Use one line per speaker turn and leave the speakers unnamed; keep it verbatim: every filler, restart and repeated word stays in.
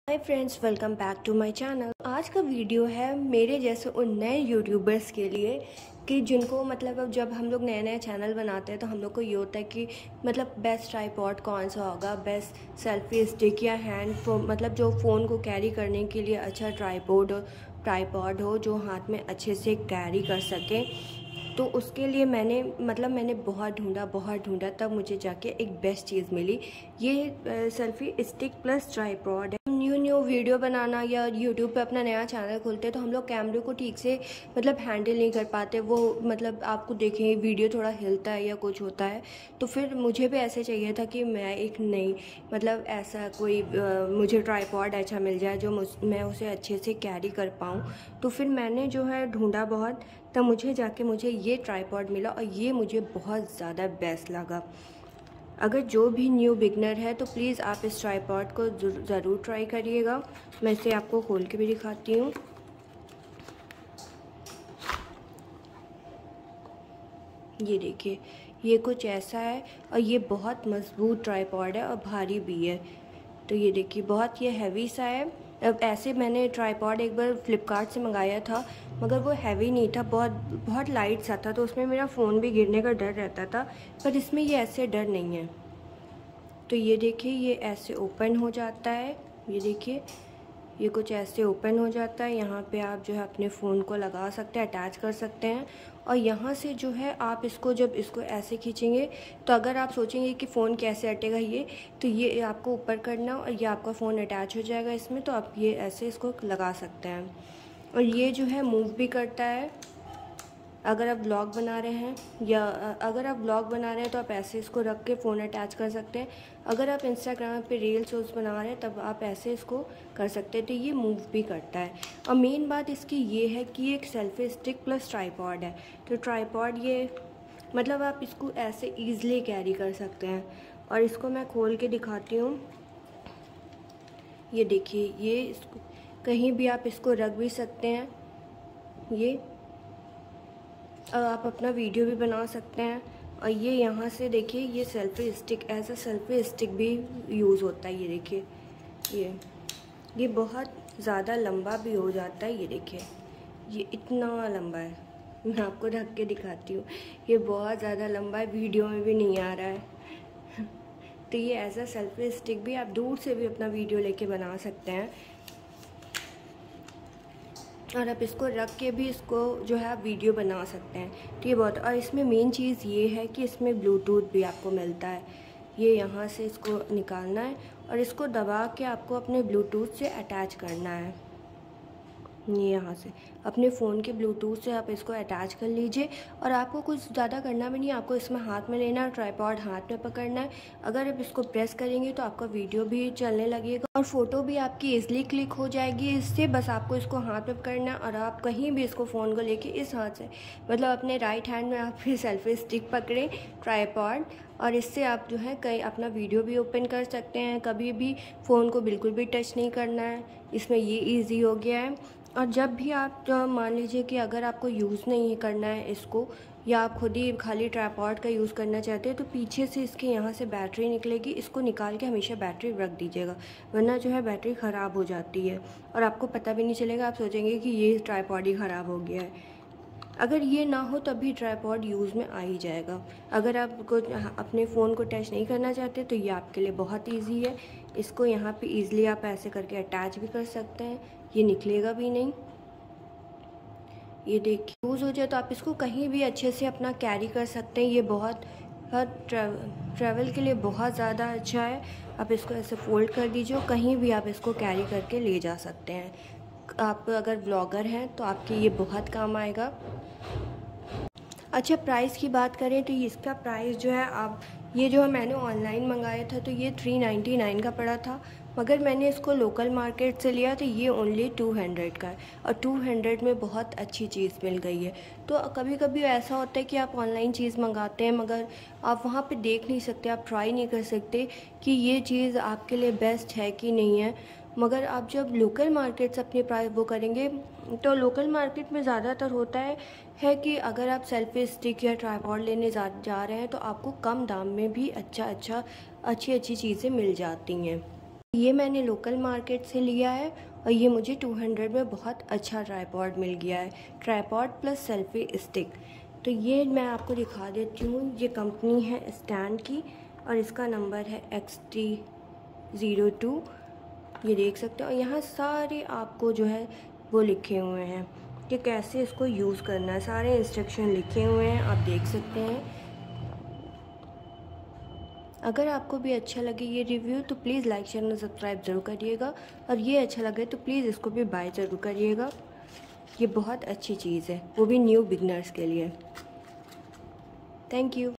Hi friends, welcome back to my channel. आज का video है मेरे जैसे उन नए यूट्यूबर्स के लिए कि जिनको मतलब अब जब हम लोग नए नए चैनल बनाते हैं तो हम लोग को ये होता है कि मतलब बेस्ट ट्राइपॉड कौन सा होगा, बेस्ट सेल्फी स्टिक या हैंड मतलब जो फ़ोन को कैरी करने के लिए अच्छा ट्राइपॉड ट्राइपॉड हो जो हाथ में अच्छे से कैरी कर सके। तो उसके लिए मैंने मतलब मैंने बहुत ढूंढा बहुत ढूंढा तब मुझे जाके एक बेस्ट चीज़ मिली। ये सेल्फी स्टिक प्लस ट्राइपॉड है। न्यू न्यू वीडियो बनाना या यूट्यूब पे अपना नया चैनल खोलते हैं तो हम लोग कैमरे को ठीक से मतलब हैंडल नहीं कर पाते। वो मतलब आपको देखें वीडियो थोड़ा हिलता है या कुछ होता है। तो फिर मुझे भी ऐसे चाहिए था कि मैं एक नई मतलब ऐसा कोई आ, मुझे ट्राइपॉड अच्छा मिल जाए जो मुझ मैं उसे अच्छे से कैरी कर पाऊँ। तो फिर मैंने जो है ढूंढा बहुत, तब मुझे जाके मुझे ये ट्राइपॉड मिला और ये मुझे बहुत ज़्यादा बेस्ट लगा। अगर जो भी न्यू बिगनर है तो प्लीज़ आप इस ट्राइपॉड को ज़रूर ट्राई करिएगा। मैं इसे आपको खोल के भी दिखाती हूँ। ये देखिए, ये कुछ ऐसा है और ये बहुत मज़बूत ट्राइपॉड है और भारी भी है। तो ये देखिए बहुत ये हैवी सा है। अब ऐसे मैंने ट्राइपॉड एक बार फ्लिपकार्ट से मंगाया था मगर वो हैवी नहीं था, बहुत बहुत लाइट सा था, तो उसमें मेरा फ़ोन भी गिरने का डर रहता था। पर इसमें ये ऐसे डर नहीं है। तो ये देखिए, ये ऐसे ओपन हो जाता है। ये देखिए, ये कुछ ऐसे ओपन हो जाता है। यहाँ पे आप जो है अपने फ़ोन को लगा सकते हैं, अटैच कर सकते हैं। और यहाँ से जो है आप इसको जब इसको ऐसे खींचेंगे तो अगर आप सोचेंगे कि फ़ोन कैसे हटेगा ये, तो ये आपको ऊपर करना और ये आपका फ़ोन अटैच हो जाएगा इसमें। तो आप ये ऐसे इसको लगा सकते हैं और ये जो है मूव भी करता है। अगर आप ब्लॉग बना रहे हैं या अगर आप ब्लॉग बना रहे हैं तो आप ऐसे इसको रख के फ़ोन अटैच कर सकते हैं। अगर आप इंस्टाग्राम पे रील्स शोज़ बना रहे हैं तब आप ऐसे इसको कर सकते हैं। तो ये मूव भी करता है। और मेन बात इसकी ये है कि ये एक सेल्फी स्टिक प्लस ट्राइपॉड है। तो ट्राइपॉड ये मतलब आप इसको ऐसे ईज़िली कैरी कर सकते हैं। और इसको मैं खोल के दिखाती हूँ। ये देखिए, ये इसको कहीं भी आप इसको रख भी सकते हैं। ये आप अपना वीडियो भी बना सकते हैं। और ये यहाँ से देखिए, ये selfie stick as a selfie stick भी यूज़ होता है। ये देखिए, ये ये बहुत ज़्यादा लंबा भी हो जाता है। ये देखिए, ये इतना लंबा है, मैं आपको रख के दिखाती हूँ। ये बहुत ज़्यादा लंबा है, वीडियो में भी नहीं आ रहा है। तो ये एज अ सेल्फी स्टिक भी आप दूर से भी अपना वीडियो लेके बना सकते हैं। और आप इसको रख के भी इसको जो है आप वीडियो बना सकते हैं। तो ये बहुत, और इसमें मेन चीज़ ये है कि इसमें ब्लूटूथ भी आपको मिलता है। ये यहाँ से इसको निकालना है और इसको दबा के आपको अपने ब्लूटूथ से अटैच करना है। ये यहाँ से अपने फ़ोन के ब्लूटूथ से आप इसको अटैच कर लीजिए। और आपको कुछ ज़्यादा करना भी नहीं, आपको इसमें हाथ में लेना है, ट्राइपॉड हाथ में पकड़ना है। अगर आप इसको प्रेस करेंगे तो आपका वीडियो भी चलने लगेगा और फ़ोटो भी आपकी ईजिली क्लिक हो जाएगी इससे। बस आपको इसको हाथ में पकड़ना है और आप कहीं भी इसको फ़ोन को लेके इस हाथ से मतलब अपने राइट हैंड में आप फिर सेल्फी स्टिक पकड़ें ट्राइपॉड, और इससे आप जो है कहीं अपना वीडियो भी ओपन कर सकते हैं। कभी भी फ़ोन को बिल्कुल भी टच नहीं करना है, इसमें ये ईजी हो गया है। और जब भी आप मान लीजिए कि अगर आपको यूज़ नहीं करना है इसको, या आप खुद ही खाली ट्राइपॉड का यूज़ करना चाहते हैं, तो पीछे से इसके यहाँ से बैटरी निकलेगी। इसको निकाल के हमेशा बैटरी रख दीजिएगा, वरना जो है बैटरी ख़राब हो जाती है और आपको पता भी नहीं चलेगा। आप सोचेंगे कि ये ट्राइपॉड ही ख़राब हो गया है। अगर ये ना हो तब भी ट्राइपॉड यूज़ में आ ही जाएगा। अगर आप को अपने फ़ोन को टच नहीं करना चाहते तो ये आपके लिए बहुत ईजी है। इसको यहाँ पे ईज़िली आप ऐसे करके अटैच भी कर सकते हैं, ये निकलेगा भी नहीं। ये देखिए, यूज़ हो जाए तो आप इसको कहीं भी अच्छे से अपना कैरी कर सकते हैं। ये बहुत ट्रैवल ट्रैवल के लिए बहुत ज़्यादा अच्छा है। आप इसको ऐसे फोल्ड कर दीजिए, कहीं भी आप इसको कैरी करके ले जा सकते हैं। आप अगर ब्लॉगर हैं तो आपके ये बहुत काम आएगा। अच्छा, प्राइस की बात करें तो इसका प्राइस जो है, आप ये जो मैंने ऑनलाइन मंगाया था तो ये थ्री नाइन्टी नाइन का पड़ा था, मगर मैंने इसको लोकल मार्केट से लिया तो ये ओनली टू हंड्रेड का है। और टू हंड्रेड में बहुत अच्छी चीज़ मिल गई है। तो कभी कभी ऐसा होता है कि आप ऑनलाइन चीज़ मंगाते हैं मगर आप वहाँ पे देख नहीं सकते, आप ट्राई नहीं कर सकते कि ये चीज़ आपके लिए बेस्ट है कि नहीं है। मगर आप जब लोकल मार्केट से अपनी प्राइस वो करेंगे तो लोकल मार्केट में ज़्यादातर होता है है कि अगर आप सेल्फी स्टिक या ट्राइपॉड लेने जा जा रहे हैं तो आपको कम दाम में भी अच्छा अच्छा अच्छी अच्छी चीज़ें मिल जाती हैं। ये मैंने लोकल मार्केट से लिया है और ये मुझे टू हंड्रेड में बहुत अच्छा ट्राईपॉड मिल गया है, ट्राईपॉड प्लस सेल्फी स्टिक। तो ये मैं आपको दिखा देती हूँ। ये कंपनी है स्टैंड की और इसका नंबर है एक्स टी ज़ीरो टू, ये देख सकते हो। और यहाँ सारे आपको जो है वो लिखे हुए हैं कि कैसे इसको यूज़ करना है, सारे इंस्ट्रक्शन लिखे हुए हैं, आप देख सकते हैं। अगर आपको भी अच्छा लगे ये रिव्यू तो प्लीज़ लाइक शेयर और सब्सक्राइब ज़रूर करिएगा, और ये अच्छा लगे तो प्लीज़ इसको भी बाय ज़रूर करिएगा। ये बहुत अच्छी चीज़ है, वो भी न्यू बिगनर्स के लिए। Thank you.